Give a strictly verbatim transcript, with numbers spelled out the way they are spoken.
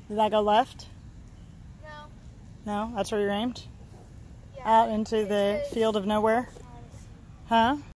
Did that go left? No. No? That's where you aimed? Yeah. Out into the field of nowhere? Huh?